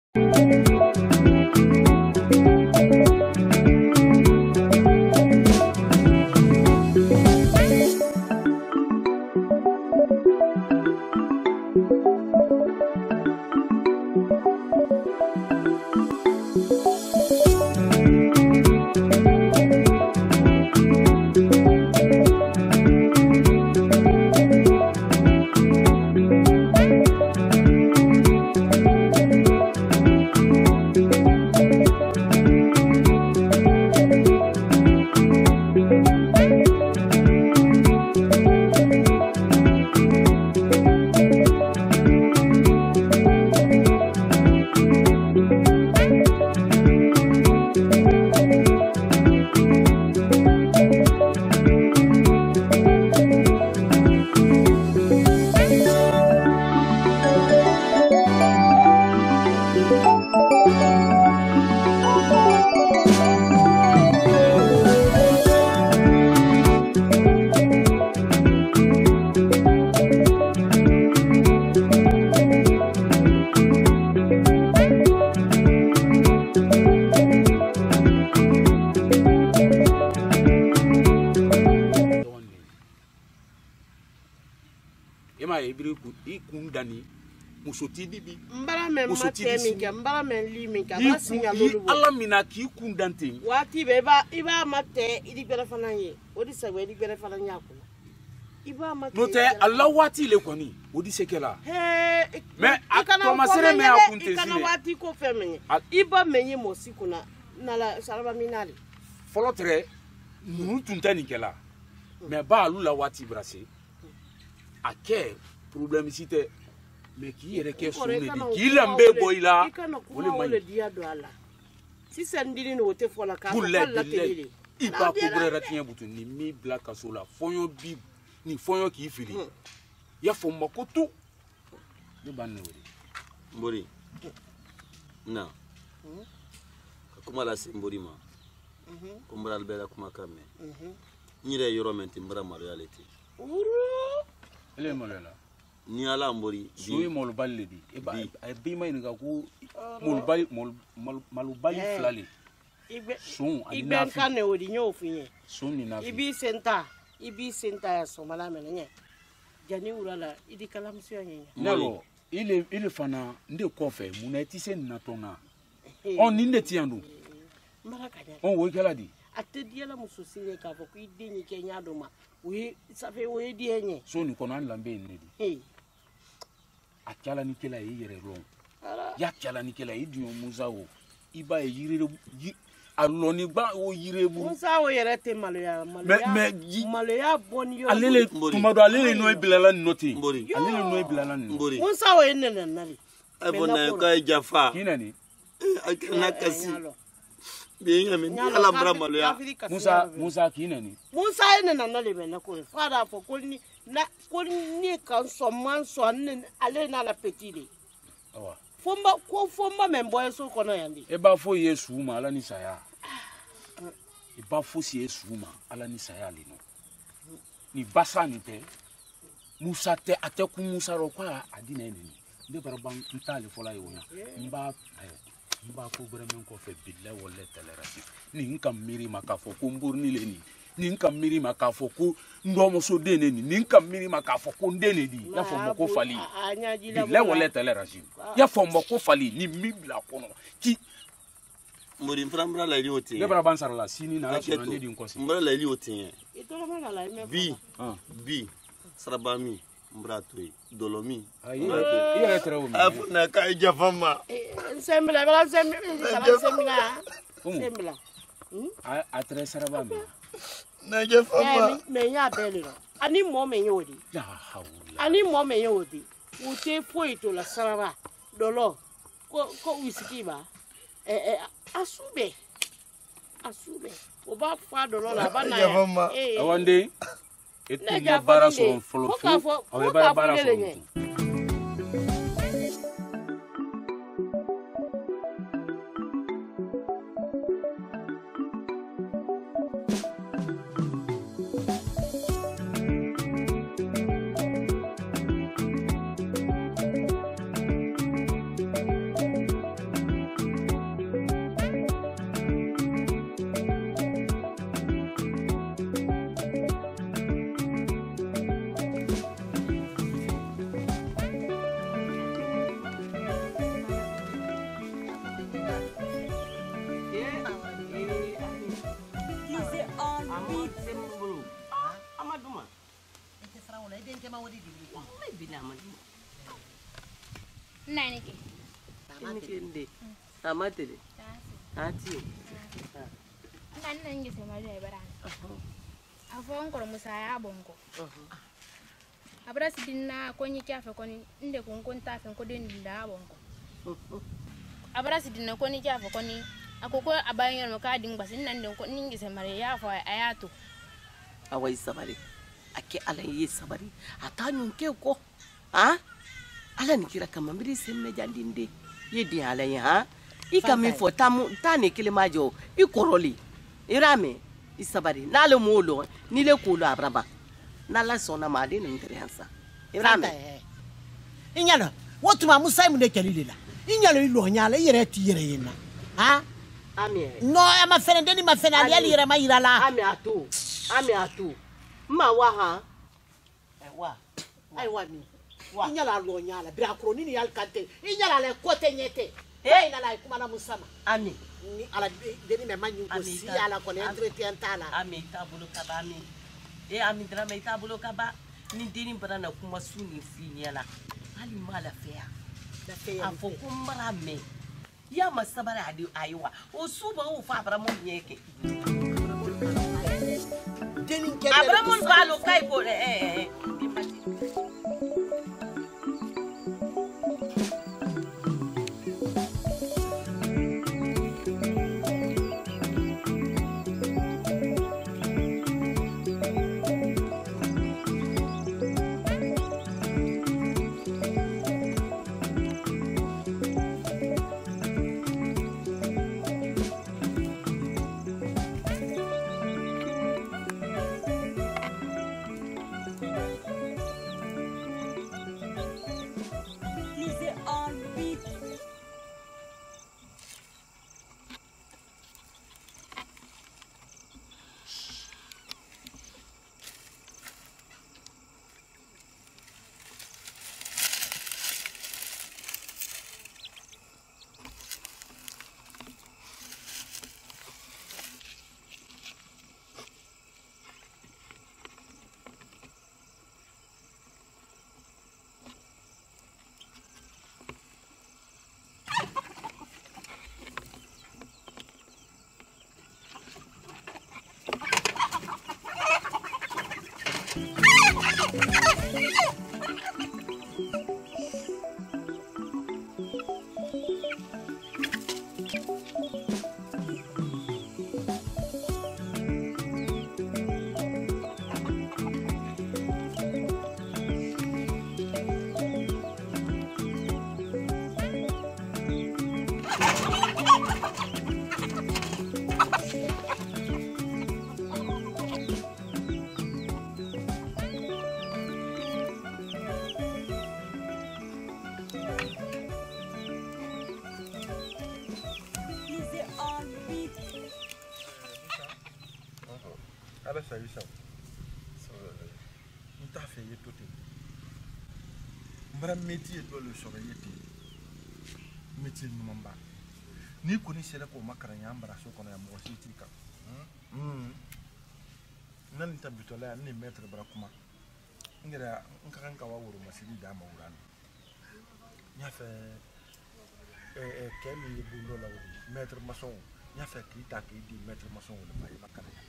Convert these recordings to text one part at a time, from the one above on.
Dani musoti dibi mbara men mate mi ke mbara men li mi ka ba singa lolu Allah mina ki kundante wati be iba mate idi gbere fana ye odi sagwe idi gbere fana nya ko iba mate no te Allah wati le koni odi sekela mais akoma sere me akunte kana wati ko feme iba menye mosikuna nala salaba minali folotre nunu tuntani kela mais ba alula wati brase ake problème cité mais qui est que son dit qui lambe boila le dia do ala si sandini no te fola ka la télé il pas couvrir ratien butu ni mi black asola fonyo bi ni fonyo ki fili ya fo makoto ni banne wori mbori na kuma la simbori ma kumbra albera kuma kame nyire yoro menti mbra reality ele molela ni ala mbori suyi molbali di e bi mai nga ku molbali flali sun ibe kan ne odi nyo finye sun ni na ibi senta ya somala menye jani urala idi kalamsi yenye nalo ile fana nde kofe muneti se natona on ni ndeti yandu marakanya on wo kala di atedi ala mususile ka fo ku idinyi kenya doma we safe we di yenye so ni kono an lambe ni di akala ni kela yere ron ya kala ni kela idu musa o iba yire aloni ba o yire bu musa o yere te maloya boni yo alele tumado alele no bilala noti alele no bilala mbori musa o yenene nali abona ka jafa kinani na kasi bien amen ala bra maloya musa kinani musa yenene nali be na ko fara fo ko ni na ko ni kan so man so an ale na la petite awa fomba membo eso kono yandi e ba fo yesu ma ala ni saya e ba fo si yesu ma ala ni saya lino ni basa ni te musa te ateku musa ro kwa adina ni nde barban ntale fola yona mba ko vraiment ko fe billahi wala talarasi ni nkam miri makafo ko mburni leni ni nkam miri makafo ko ndomo so dene ni nkam miri makafo ko ndene di ya fo moko fali billahi wala talarasi ya fo moko fali ni mibla kono ki mbori mframbra la lioti le bara bansara la sini na la so na di nkosi mbara la lioti bi bi sarabami mbratoi dolomi iya trawo afuna ka jafama sembla bala sembla a tre sarabami na jafama me nya beliro ani mo me yodi la hawla ani mo me yodi ute foito la saraba dolo ko whisky ba asube oba fa dolo la bana ya awande etu mo bara so folo o bara so Nani ke? Nde. Amatele. Ati. Nani ngi se mari e barani. Afon ko musa ya bongo. Abra sidina ko nyi kya fe ko ni nde ko nkonta fe ko den da bongo. Abra sidina ko ni kya fe ko ni akoko abayen no ka dingba sin nan den ko ningi se mari ya fa ayato. Awai sabari. Ake ala yi sabari. Atanyun ke ko. Ha? Ala ni kira kama mbiri semme jandinde. Yedi ala ya ha? Ika mi fo tani kilimajo. Ikoroli. Irame. Isabari. Nale mulo. Nile kulo abraba. Nala sona mali n'interesansa. Irame. Inyalo. Watu ma musa mu de kelila. Inyalo ilo nyala yere ti yere yina. Ha? Ami. No ya ma fere ndeni ma fere ali yere ma yirala. Ami atu. Ami atu. Ma wa ha. Ewa. Ai wa ni. Inyala lo nyala bira kro ni yal kante. Inyala le kote nyete. Hey na la kuma na musama. Ami. Ni ala deni me manyu ko si ala ko ne entretien tala. Ami tabulo kabami. Ami drama tabulo kaba. Ni deni barana kuma suni finyala. Ali mala fea. La fea. Afo kumbara me. Ya masabara adi aiwa. O suba o fa abra mon yeke. Deni ke Abra mon balo kai ko Ala sa yisa. Nta fe yetote. Mbara métier do le soro yeti. Métier numamba. Ni koni sera ko makaranya mbara so kono ya mo siti ka. Nan ta bitola ni maître bara kuma. Ngira nkakan ka wa woro masidi da ma wuran. Nya fe kemi bundo la wuri maître maçon. Nya fe ki ta ki di maître maçon wala mai makaranya.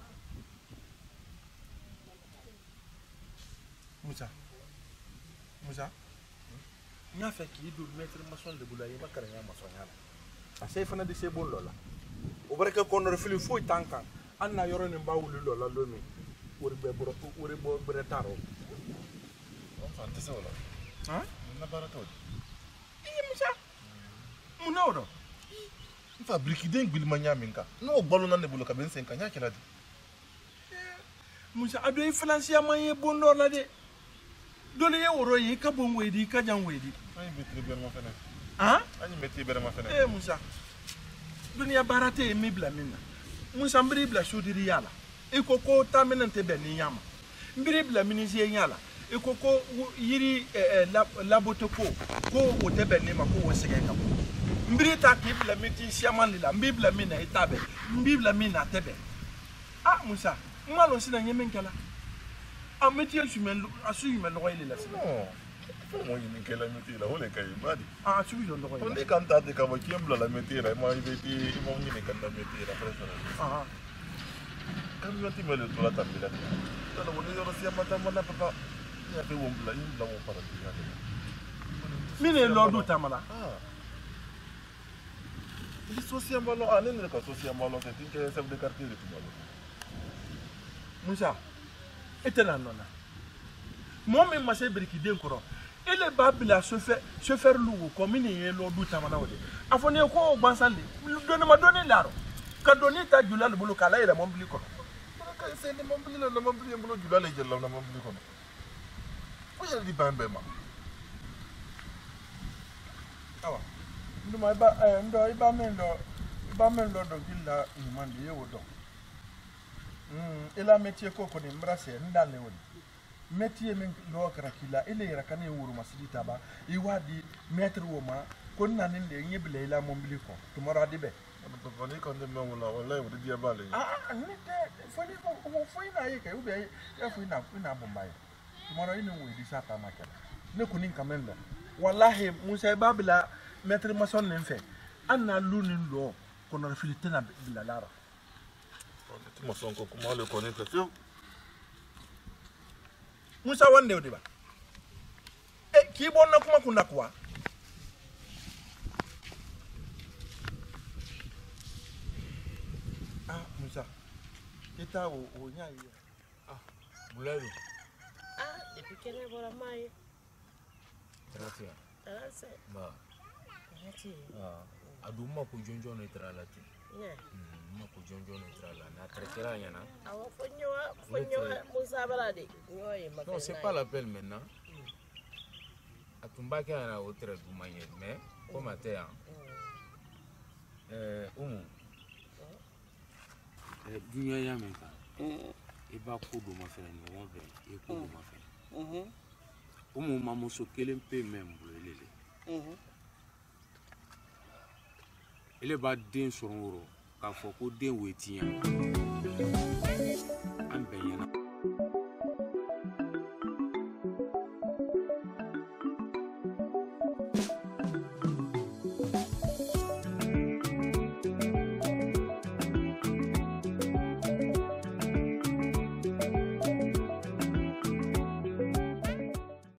Musa, nya fe ki do maître maçon de bula yi makaranya maçon yala. Asay fana de se bon lola. O baraka ko no fili fo tanka. Anna yoro ni bawulu lola lomi. Wori bo bretaro. On fa tesa wala. Ha? Na barato. Musa. Munodo. Nfa brikiden gbilma nyaminka. No bolu na ne bulu ka ben 5 anya kila di. Musa ado financier man ye bon lola de. Dole ye woro yi ka bon wedi ka jan wedi. Ani metri ber ma fene. Ha? Ani metri ber ma fene. Musa. Dunia barate e mibla minna. Musa mbiri bla shodiri yala. E koko taminante be ni yama. Mbiri bla minisi yala. E koko yiri laboto ko wote be ni ma ko wosege ka. Mbiri ta ki bla miti siaman lila. Mbibla mina itabe. Mbibla mina tebe. Ah Musa, malo sina nyemen kala. Ameti asu men lo ile la sina. Mo yini ke la métier la ole kay badi. Ah, tu veux le On est quand t'as ka mo kiembla la métier la mo ibeti mo yini kan la métier la presa. Ah. Kan yo ti mele to la tambila. Tala woni yo sia mata mona papa. Ya pe wombla yin la mo para dia. Mine lodu tamala. Ah. Di social malo anen ka social malo te tinke chef de quartier de malo. Musa, etena nona. Mo me ma se briki den koro. Ele babila chauffeur lugo comme ni yelo du tamana wode. Afone ko gbansande. Doni ma doni laro. Ka doni ta jula le bulu kala ile mo bili ko. Ka se ni mo bili na mo bili mo jula le jella na mo bili ko. Fo ya di bambe ma. Awa. Nduma iba mendo do gilla ni mandi yewodo. Ela métier ko ko ni mbrase ndale woni. Métier men lo krakila ile yakane wuru masidita ba iwadi maître woma ko naninde nyebile ila mombili ko tumara dibe. Papa ni kon de mo la wala wo di abale. Ni te foni ko foi na yeke ube ya foi na bombaye. Tumara ine wo di sata makela. Ne kunin kamendo. Wallahi Musa babila maître mason n'enfait. Anna lunin lo kono refilite na bilalara. Ti mason ko kuma le connaître. Musa wande odiba. Ki bonna kuma kuna kwa. Musa. Kita o nya yi. Bulalo. Depuis quelle heure la maille? Grazie. Ba. Aduma ko jonjo no tralati. Ma ko jonjo no trala na tretera yana. Awa fonyo Musa balade. Non, c'est pas l'appel maintenant. Atumba ki ana otre du manière mais comme até hein. Dunya ya menka. E ba ko do ma fere ni won ve e ko do ma fere. Mamu so kelen pe même lele. Ele ba den soro k'a fɔ ko den wetiya